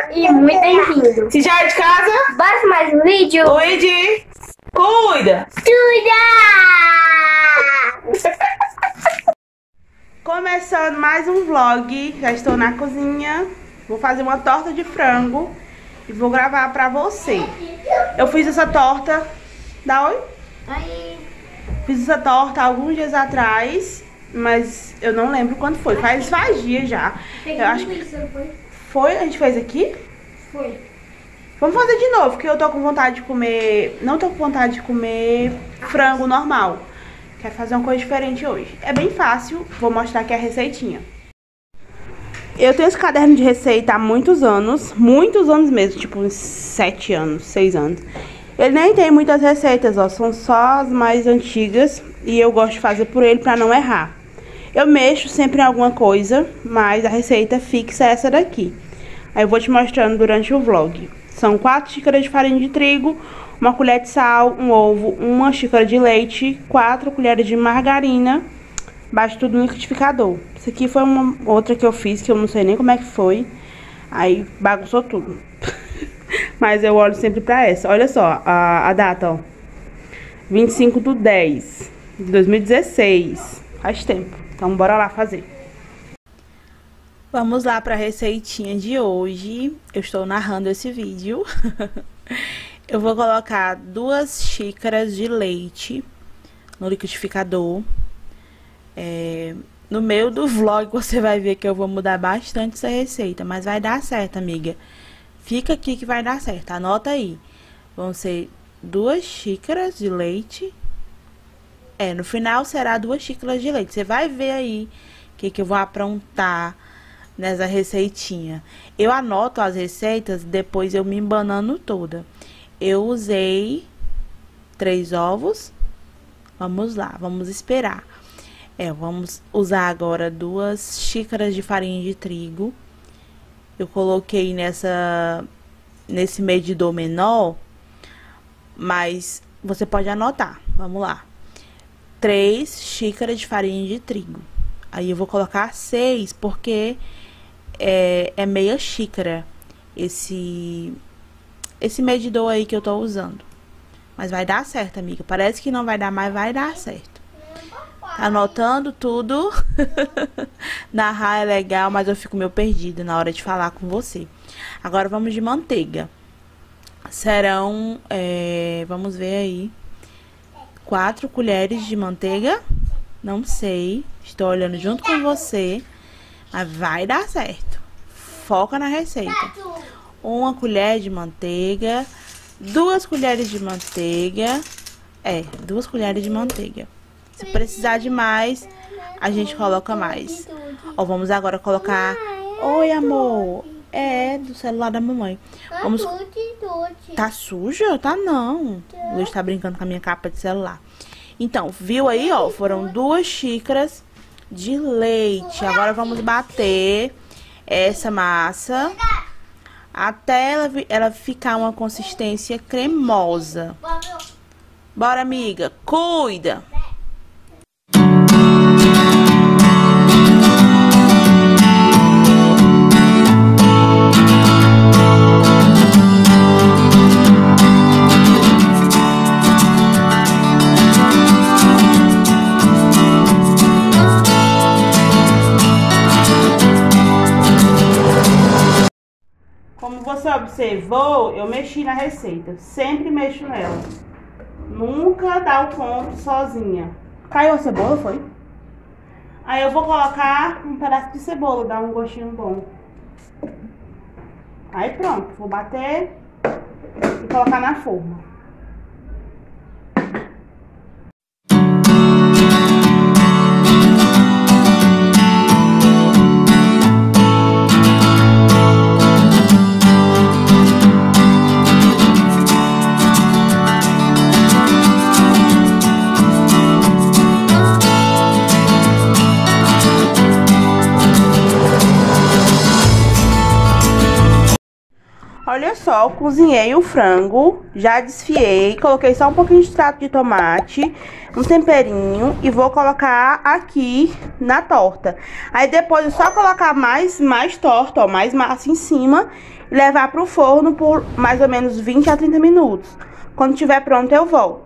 E muito bem-vindo. Se já é de casa, Bora para mais um vídeo? Luigi, cuida! Começando mais um vlog, já estou na cozinha. Vou fazer uma torta de frango e vou gravar pra você. Eu fiz essa torta, dá oi? Oi. Fiz essa torta alguns dias atrás, mas eu não lembro quando foi. Faz dias já. Eu acho que foi, a gente fez aqui? Foi. Vamos fazer de novo, porque eu tô com vontade de comer... Não tô com vontade de comer frango normal. Quero fazer uma coisa diferente hoje. É bem fácil, vou mostrar aqui a receitinha. Eu tenho esse caderno de receita há muitos anos mesmo, tipo uns 7 anos, 6 anos. Ele nem tem muitas receitas, ó, são só as mais antigas e eu gosto de fazer por ele pra não errar. Eu mexo sempre em alguma coisa, mas a receita fixa é essa daqui. Aí eu vou te mostrando durante o vlog. São 4 xícaras de farinha de trigo, uma colher de sal, um ovo, uma xícara de leite, 4 colheres de margarina, bate tudo no liquidificador. Isso aqui foi uma outra que eu fiz, que eu não sei nem como é que foi. Aí bagunçou tudo. Mas eu olho sempre pra essa. Olha só a data, ó. 25/10/2016. Faz tempo. Então bora lá fazer. Vamos lá pra receitinha de hoje. Eu estou narrando esse vídeo. Eu vou colocar 2 xícaras de leite no liquidificador. No meio do vlog você vai ver que eu vou mudar bastante essa receita, mas vai dar certo, amiga. Fica aqui que vai dar certo, anota aí. Vão ser 2 xícaras de leite. No final será 2 xícaras de leite. Você vai ver aí o que eu vou aprontar nessa receitinha. Eu anoto as receitas, depois eu me embanando toda. Eu usei 3 ovos. Vamos lá, vamos esperar. Vamos usar agora 2 xícaras de farinha de trigo. Eu coloquei nesse medidor menor, mas você pode anotar. Vamos lá. 3 xícaras de farinha de trigo. Aí eu vou colocar 6, porque é meia xícara esse medidor aí que eu tô usando. Mas vai dar certo, amiga. Parece que não vai dar, mas vai dar certo. Tá anotando tudo? Narrar é legal, mas eu fico meio perdida na hora de falar com você. Agora vamos de manteiga. Serão, vamos ver aí, 4 colheres de manteiga. Não sei, estou olhando junto com você, mas vai dar certo. Foca na receita. 1 colher de manteiga, 2 colheres de manteiga. 2 colheres de manteiga. Se precisar de mais, a gente coloca mais. Ó, vamos agora colocar... Oi, amor. Do celular da mamãe. Vamos... Tá suja? Tá não. O Luiz tá brincando com a minha capa de celular. Então, viu aí, ó? Foram 2 xícaras de leite. Agora vamos bater essa massa até ela ficar uma consistência cremosa. Bora, amiga. Cuida! Como você observou, eu mexi na receita. Sempre mexo nela. Nunca dá o ponto sozinha. Caiu a cebola, foi? Aí eu vou colocar um pedaço de cebola, dar um gostinho bom. Aí pronto, vou bater e colocar na forma. Olha só, eu cozinhei o frango, já desfiei, coloquei só um pouquinho de extrato de tomate, um temperinho e vou colocar aqui na torta. Aí depois é só colocar mais torta, ó, mais massa em cima e levar pro forno por mais ou menos 20 a 30 minutos. Quando estiver pronto eu volto.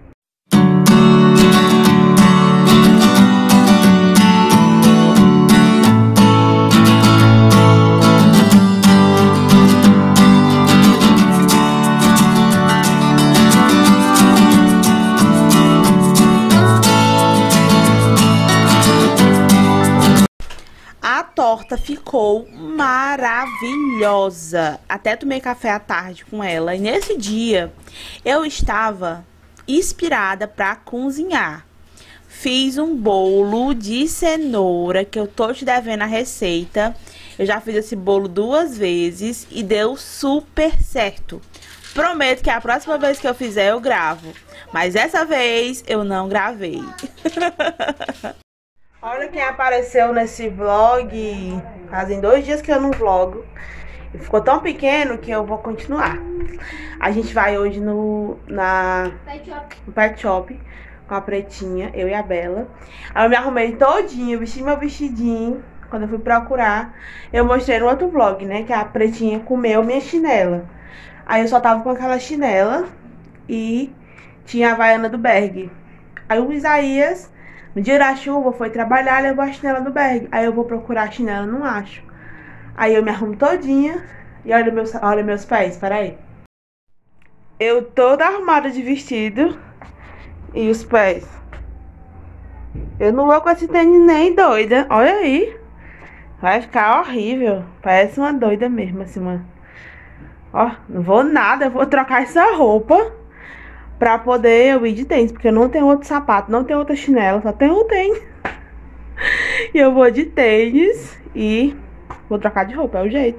A torta ficou maravilhosa. Até tomei café à tarde com ela. E nesse dia eu estava inspirada para cozinhar. Fiz um bolo de cenoura que eu tô te devendo a receita. Eu já fiz esse bolo 2 vezes e deu super certo. Prometo que a próxima vez que eu fizer eu gravo. Mas dessa vez eu não gravei. Olha quem apareceu nesse vlog. Fazem 2 dias que eu não vlogo. E ficou tão pequeno que eu vou continuar. A gente vai hoje no Pet Shop com a Pretinha, eu e a Bela. Aí eu me arrumei todinha, vesti meu vestidinho. Quando eu fui procurar, eu mostrei no outro vlog, né, que a Pretinha comeu minha chinela. Aí eu só tava com aquela chinela e tinha a Havaiana do Berg. Aí o Isaías, no dia da chuva, foi trabalhar, levou a chinela do Berg. Aí eu vou procurar a chinela, não acho. Aí eu me arrumo todinha e olha meus pés, peraí. Eu toda arrumada de vestido e os pés. Eu não vou com esse tênis nem doida, olha aí. Vai ficar horrível, parece uma doida mesmo, assim, mano. Ó, não vou nada, eu vou trocar essa roupa pra poder eu ir de tênis, porque eu não tenho outro sapato, não tenho outra chinela, só tenho um tênis. E eu vou de tênis e vou trocar de roupa, é o jeito.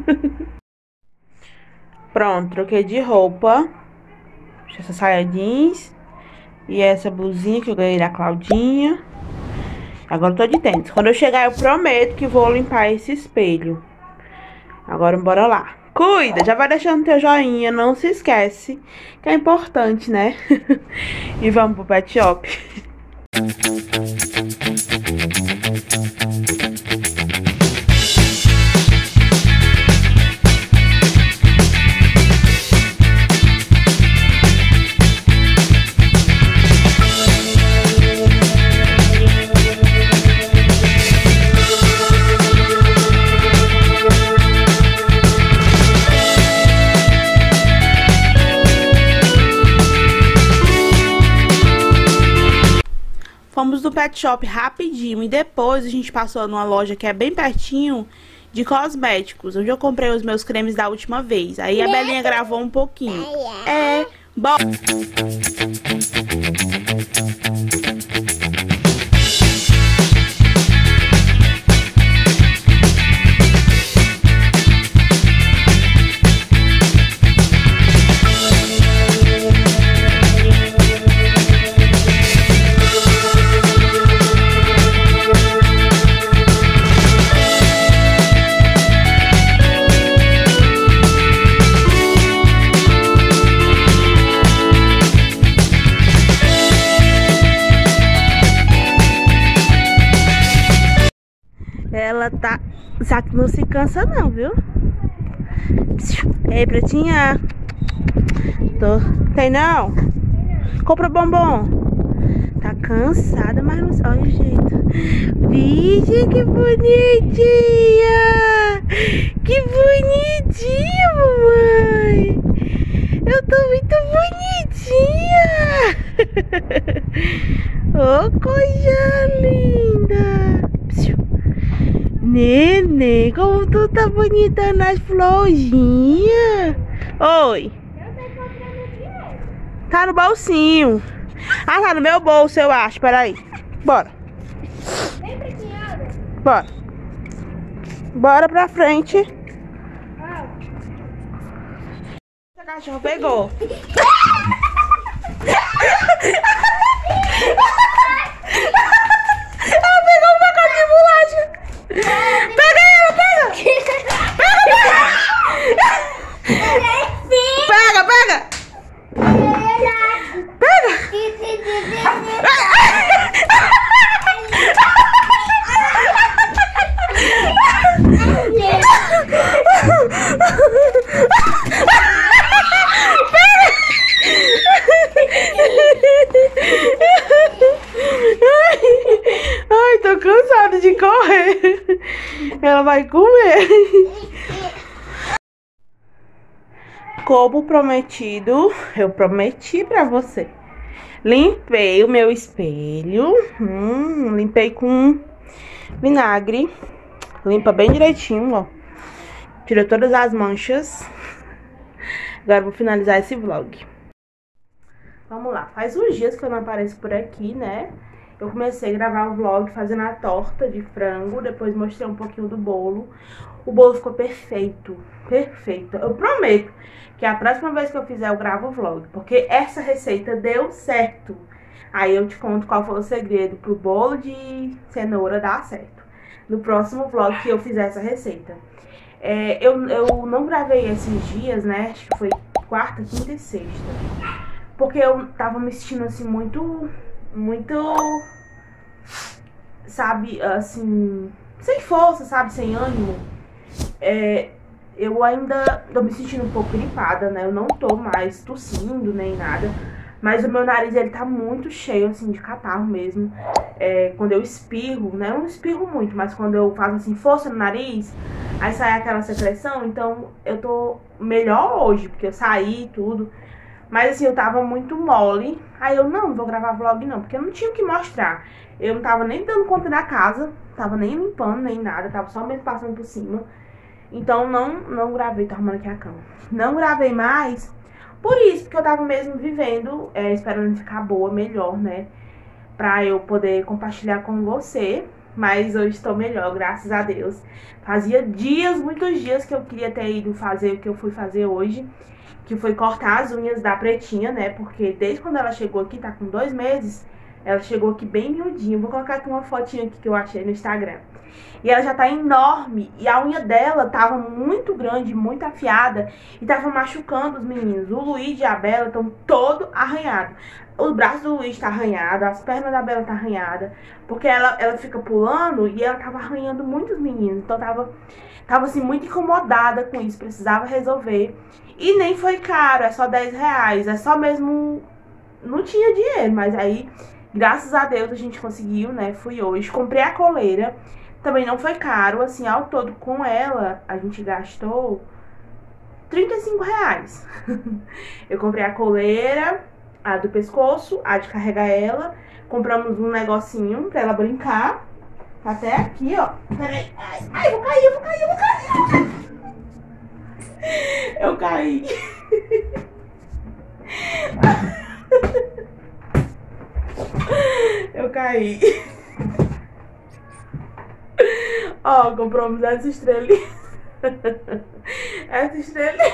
Pronto, troquei de roupa. Essa saia jeans e essa blusinha que eu ganhei da Claudinha. Agora eu tô de tênis. Quando eu chegar eu prometo que vou limpar esse espelho. Agora bora lá. Cuida, já vai deixando teu joinha, não se esquece, que é importante, né? E vamos pro Pet Shop. Fomos no Pet Shop rapidinho e depois a gente passou numa loja que é bem pertinho de cosméticos, onde eu comprei os meus cremes da última vez. Aí a Belinha gravou um pouquinho. É, bom. Ela tá... Só que não se cansa não, viu? Ei, Pretinha. Tem não? Compra bombom. Tá cansada, mas não... Olha o jeito. Vixe, que bonitinha. Que bonitinha, mamãe. Eu tô muito bonitinha. Oh, coisa linda. Nenê, como tu tá bonita nas florzinhas. Oi. Tá no bolsinho. Ah, tá no meu bolso, eu acho. Peraí. Bora. Bora. Bora pra frente. Essa cachorro pegou. Ela pegou um pacote de bolacha. Pega ela, pega! Pega! vai comer. Como prometido, eu prometi pra você. Limpei o meu espelho. Limpei com vinagre. Limpa bem direitinho, ó. Tirou todas as manchas. Agora eu vou finalizar esse vlog. Vamos lá. Faz uns dias que eu não apareço por aqui, né? Eu comecei a gravar o vlog fazendo a torta de frango. Depois mostrei um pouquinho do bolo. O bolo ficou perfeito. Perfeito. Eu prometo que a próxima vez que eu fizer eu gravo o vlog. Porque essa receita deu certo. Aí eu te conto qual foi o segredo pro bolo de cenoura dar certo. No próximo vlog que eu fizer essa receita. Eu não gravei esses dias, né? Acho que foi quarta, quinta e sexta. Porque eu tava me sentindo assim muito, sabe, assim, sem força, sabe, sem ânimo. Eu ainda tô me sentindo um pouco gripada, né? Eu não tô mais tossindo nem nada. Mas o meu nariz, ele tá muito cheio, assim, de catarro mesmo. Quando eu espirro, né? Eu não espirro muito, mas quando eu faço, assim, força no nariz, aí sai aquela secreção. Então, eu tô melhor hoje, porque eu saí e tudo. Mas, assim, eu tava muito mole. Aí eu, não vou gravar vlog, não, porque eu não tinha o que mostrar. Eu não tava nem dando conta da casa, tava nem limpando, nem nada. Tava só mesmo passando por cima. Então, não gravei, tô arrumando aqui a cama. Não gravei mais... Por isso, porque eu tava mesmo vivendo, esperando ficar boa, melhor, né? Pra eu poder compartilhar com você. Mas hoje estou melhor, graças a Deus. Fazia dias, muitos dias que eu queria ter ido fazer o que eu fui fazer hoje. Que foi cortar as unhas da Pretinha, né? Porque desde quando ela chegou aqui, tá com 2 meses, ela chegou aqui bem miudinha. Vou colocar aqui uma fotinha aqui que eu achei no Instagram. E ela já tá enorme. E a unha dela tava muito grande, muito afiada. E tava machucando os meninos. O Luiz e a Bela estão todo arranhados. Os braços do Luiz tá arranhado, as pernas da Bela tá arranhada. Porque ela fica pulando e ela tava arranhando muitos meninos. Então tava assim, muito incomodada com isso. Precisava resolver. E nem foi caro, é só 10 reais. É só mesmo... Não tinha dinheiro, mas aí... Graças a Deus a gente conseguiu, né? Fui hoje. Comprei a coleira. Também não foi caro. Assim, ao todo com ela, a gente gastou 35 reais. Eu comprei a coleira, a do pescoço, a de carregar ela. Compramos um negocinho pra ela brincar. Tá até aqui, ó. Peraí. Ai, eu vou cair. Eu caí. Eu caí. Ó, compramos essa estrelinha. Essa estrelinha.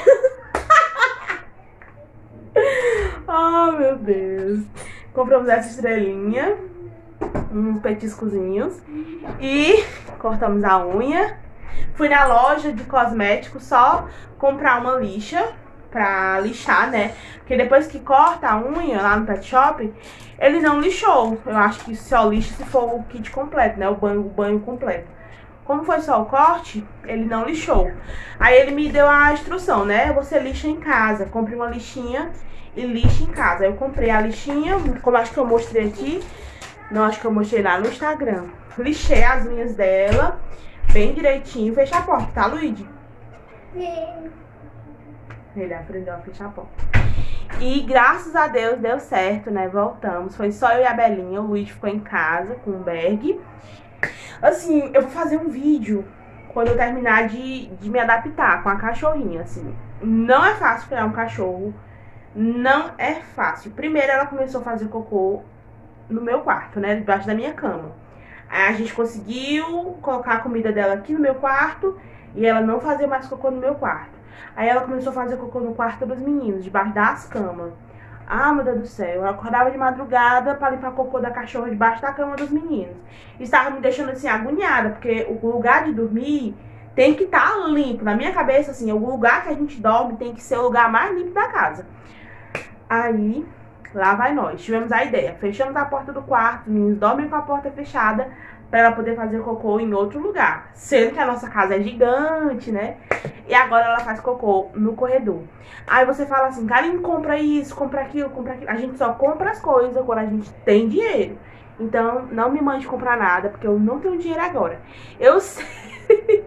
Oh, meu Deus. Compramos essa estrelinha. Uns petiscozinhos. E cortamos a unha. Fui na loja de cosméticos só comprar uma lixa pra lixar, né? Porque depois que corta a unha lá no pet shop, ele não lixou. Eu acho que só lixa se for o kit completo, né? O banho completo. Como foi só o corte, ele não lixou. Aí ele me deu a instrução, né? Você lixa em casa. Compre uma lixinha e lixa em casa. Aí eu comprei a lixinha, como acho que eu mostrei aqui. Não, acho que eu mostrei lá no Instagram. Lixei as unhas dela bem direitinho. Fecha a porta, tá, Luigi? Sim. Ele aprendeu a fechar a porta. E graças a Deus deu certo, né? Voltamos. Foi só eu e a Belinha. O Luiz ficou em casa com o Berg. Assim, eu vou fazer um vídeo quando eu terminar de me adaptar com a cachorrinha, assim. Não é fácil criar um cachorro. Não é fácil. Primeiro ela começou a fazer cocô no meu quarto, né? Debaixo da minha cama. Aí a gente conseguiu colocar a comida dela aqui no meu quarto e ela não fazia mais cocô no meu quarto. Aí ela começou a fazer cocô no quarto dos meninos, debaixo das camas. Ah, meu Deus do céu, eu acordava de madrugada pra limpar cocô da cachorra debaixo da cama dos meninos. Isso estava me deixando assim, agoniada, porque o lugar de dormir tem que estar limpo. Na minha cabeça, assim, o lugar que a gente dorme tem que ser o lugar mais limpo da casa. Aí, lá vai nós. Tivemos a ideia, fechamos a porta do quarto, os meninos dormem com a porta fechada, pra ela poder fazer cocô em outro lugar. Sendo que a nossa casa é gigante, né? E agora ela faz cocô no corredor. Aí você fala assim, Karine, compra isso, compra aquilo, compra aquilo. A gente só compra as coisas quando a gente tem dinheiro. Então, não me mande comprar nada, porque eu não tenho dinheiro agora. Eu sei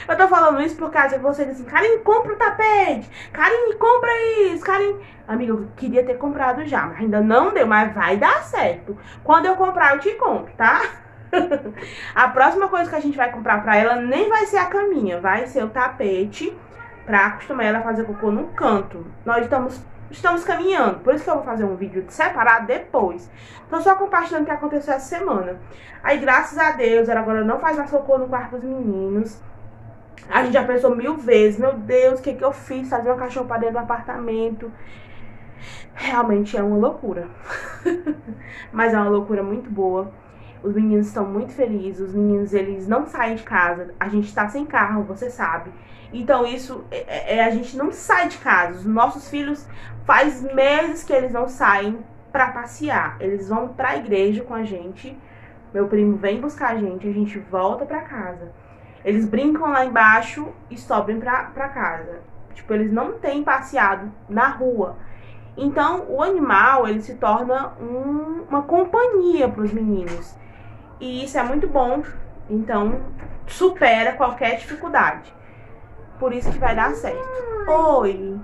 Eu tô falando isso por causa que você disse assim, Karine, compra o tapete. Karine, compra isso. Karine... Amiga, eu queria ter comprado já, mas ainda não deu, mas vai dar certo. Quando eu comprar, eu te compro, tá? A próxima coisa que a gente vai comprar pra ela nem vai ser a caminha, vai ser o tapete pra acostumar ela a fazer cocô no canto. Nós estamos caminhando, por isso que eu vou fazer um vídeo separado depois. Tô só compartilhando o que aconteceu essa semana. Aí, graças a Deus, ela agora não faz mais cocô no quarto dos meninos. A gente já pensou 1000 vezes, meu Deus, o que que eu fiz? Fazer uma cachorro pra dentro do apartamento. Realmente é uma loucura. Mas é uma loucura muito boa. Os meninos estão muito felizes, os meninos, eles não saem de casa. A gente tá sem carro, você sabe. Então isso, a gente não sai de casa. Os nossos filhos, faz meses que eles não saem pra passear. Eles vão pra igreja com a gente. Meu primo vem buscar a gente volta pra casa. Eles brincam lá embaixo e sobem pra casa. Tipo, eles não têm passeado na rua. Então, o animal, ele se torna uma companhia pros meninos. E isso é muito bom, então supera qualquer dificuldade. Por isso que vai dar certo. Oi.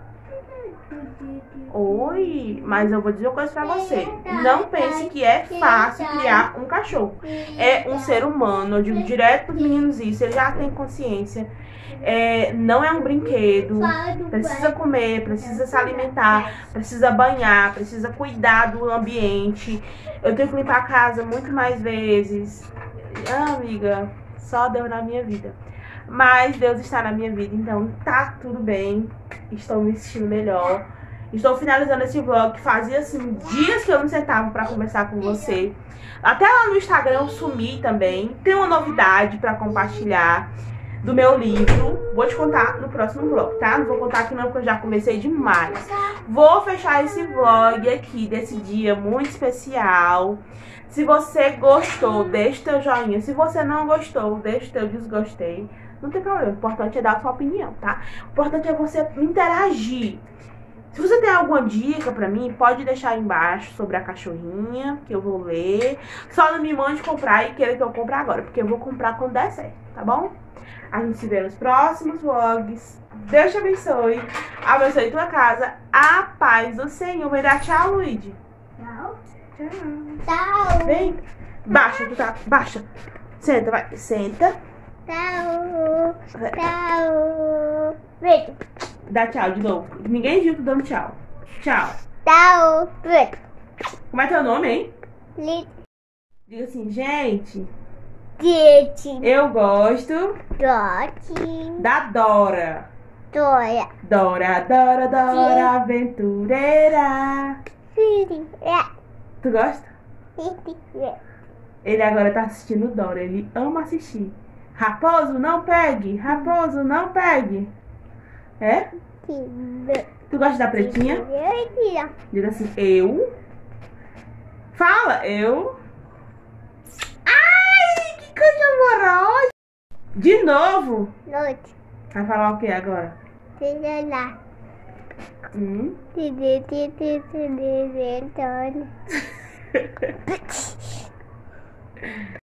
Oi, mas eu vou dizer uma coisa pra você. Não pense que é fácil criar um cachorro. É um ser humano, eu digo direto pros meninos isso, eles já têm consciência. Não é um brinquedo, precisa comer, precisa se alimentar, precisa banhar, precisa cuidar do ambiente. Eu tenho que limpar a casa muito mais vezes. Amiga, só Deus na minha vida. Mas Deus está na minha vida, então tá tudo bem. Estou me sentindo melhor. Estou finalizando esse vlog que fazia assim dias que eu não sentava pra conversar com você. Até lá no Instagram eu sumi também. Tem uma novidade pra compartilhar do meu livro. Vou te contar no próximo vlog, tá? Não vou contar aqui não, porque eu já comecei demais. Vou fechar esse vlog aqui desse dia muito especial. Se você gostou, deixa o teu joinha. Se você não gostou, deixa o teu desgostei. Não tem problema, o importante é dar a sua opinião, tá? O importante é você interagir. Se você tem alguma dica pra mim, pode deixar aí embaixo sobre a cachorrinha, que eu vou ler. Só não me mande comprar e queira que eu compre agora, porque eu vou comprar quando der certo, tá bom? A gente se vê nos próximos vlogs. Deus te abençoe. Abençoe tua casa. A paz do Senhor. Vai dar tchau, Luigi. Tchau. Tchau. Tchau. Vem. Baixa, tu tá. Baixa. Senta, vai. Senta. Tchau. Tchau. Beijo. Dá tchau de novo. Ninguém viu tu dando tchau. Tchau. Tchau. Beijo. Como é teu nome, hein? Li- Diga assim, gente. Gente. Eu gosto Dote. da Dora. Dora. Dora, Dora, Dora, aventureira. Filho. Tu gosta? Filho. Ele agora tá assistindo Dora. Ele ama assistir. Raposo, não pegue. Raposo, não pegue. É? Tu gosta da pretinha? Diga assim, eu. Fala, eu. Ai, que coisa amorosa. De novo. Noite. Vai falar o que agora? Lá. Hum? Antônio.